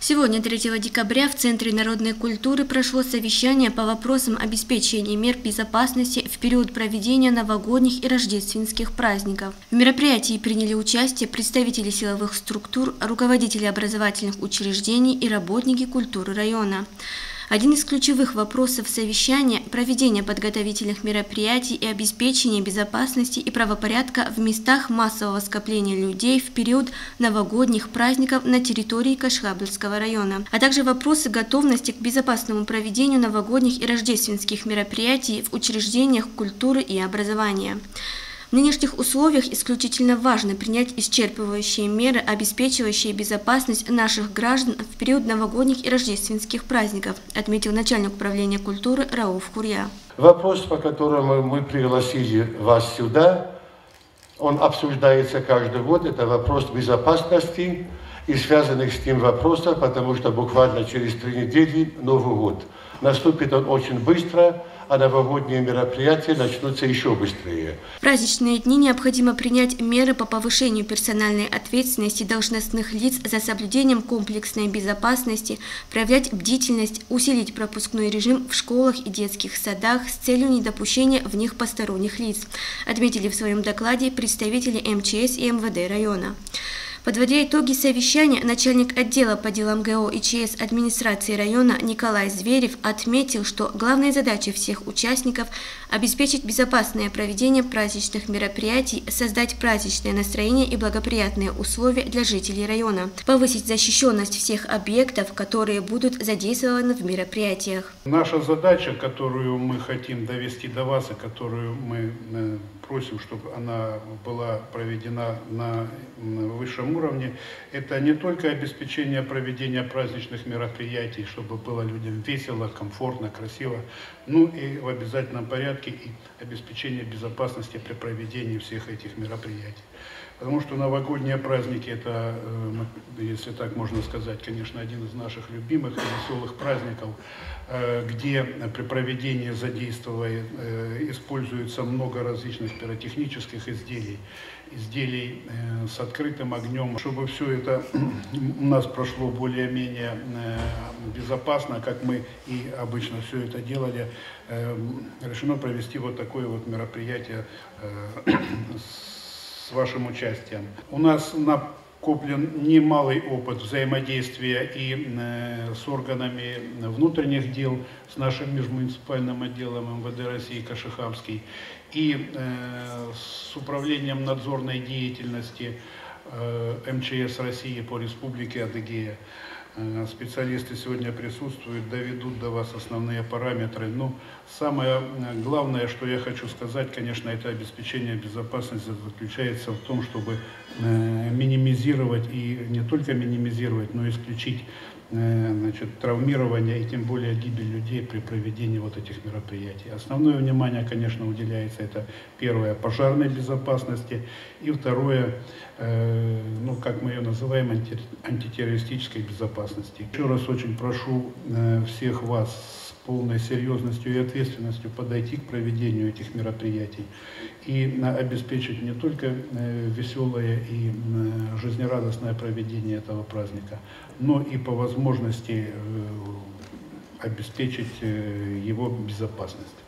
Сегодня, 3 декабря, в Центре народной культуры прошло совещание по вопросам обеспечения мер безопасности в период проведения новогодних и рождественских праздников. В мероприятии приняли участие представители силовых структур, руководители образовательных учреждений и работники культуры района. Один из ключевых вопросов совещания – проведение подготовительных мероприятий и обеспечение безопасности и правопорядка в местах массового скопления людей в период новогодних праздников на территории Кашхабльского района, а также вопросы готовности к безопасному проведению новогодних и рождественских мероприятий в учреждениях культуры и образования. В нынешних условиях исключительно важно принять исчерпывающие меры, обеспечивающие безопасность наших граждан в период новогодних и рождественских праздников, отметил начальник управления культуры Рауф Курья. Вопрос, по которому мы пригласили вас сюда, он обсуждается каждый год. Это вопрос безопасности и связанных с ним вопросов, потому что буквально через 3 недели Новый год. Наступит он очень быстро, а новогодние мероприятия начнутся еще быстрее. В праздничные дни необходимо принять меры по повышению персональной ответственности должностных лиц за соблюдением комплексной безопасности, проявлять бдительность, усилить пропускной режим в школах и детских садах с целью недопущения в них посторонних лиц, отметили в своем докладе представители МЧС и МВД района. Подводя итоги совещания, начальник отдела по делам ГО и ЧС администрации района Николай Зверев отметил, что главная задача всех участников – обеспечить безопасное проведение праздничных мероприятий, создать праздничное настроение и благоприятные условия для жителей района, повысить защищенность всех объектов, которые будут задействованы в мероприятиях. Наша задача, которую мы хотим довести до вас и которую мы просим, чтобы она была проведена на высшем уровне, это не только обеспечение проведения праздничных мероприятий, чтобы было людям весело, комфортно, красиво, но и в обязательном порядке и обеспечение безопасности при проведении всех этих мероприятий. Потому что новогодние праздники – это, если так можно сказать, конечно, один из наших любимых и веселых праздников, где при проведении используется много различных пиротехнических изделий с открытым огнем. Чтобы все это у нас прошло более-менее безопасно, как мы и обычно все это делали, решено провести вот такое вот мероприятие с вашим участием. У нас накоплен немалый опыт взаимодействия и с органами внутренних дел, с нашим межмуниципальным отделом МВД России Кашихамский и с управлением надзорной деятельности МЧС России по Республике Адыгея. Специалисты сегодня присутствуют, доведут до вас основные параметры. Но самое главное, что я хочу сказать, конечно, это обеспечение безопасности заключается в том, чтобы минимизировать и не только минимизировать, но и исключить травмирование и тем более гибель людей при проведении вот этих мероприятий. Основное внимание, конечно, уделяется это первое – пожарной безопасности и второе, как мы ее называем, антитеррористической безопасности. Еще раз очень прошу всех вас с полной серьезностью и ответственностью подойти к проведению этих мероприятий и обеспечить не только веселое и жизнерадостное проведение этого праздника, но и по возможности обеспечить его безопасность.